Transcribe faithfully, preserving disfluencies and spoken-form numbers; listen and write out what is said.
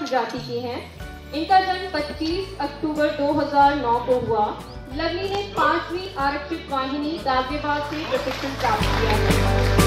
प्रजाति के हैं। इनका जन्म पच्चीस अक्टूबर दो हज़ार नौ को हुआ। लवली ने पांचवी आरक्षित वाहिनी गाजियाबाद से प्रशिक्षण प्राप्त किया है।